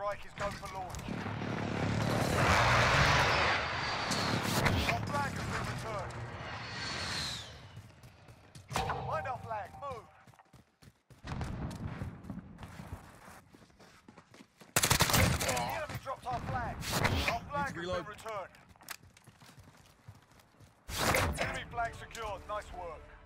strike is go for launch. Our flag has been returned. Mind our flag, move. The enemy dropped our flag. Our flag has been returned. Enemy flag secured, nice work.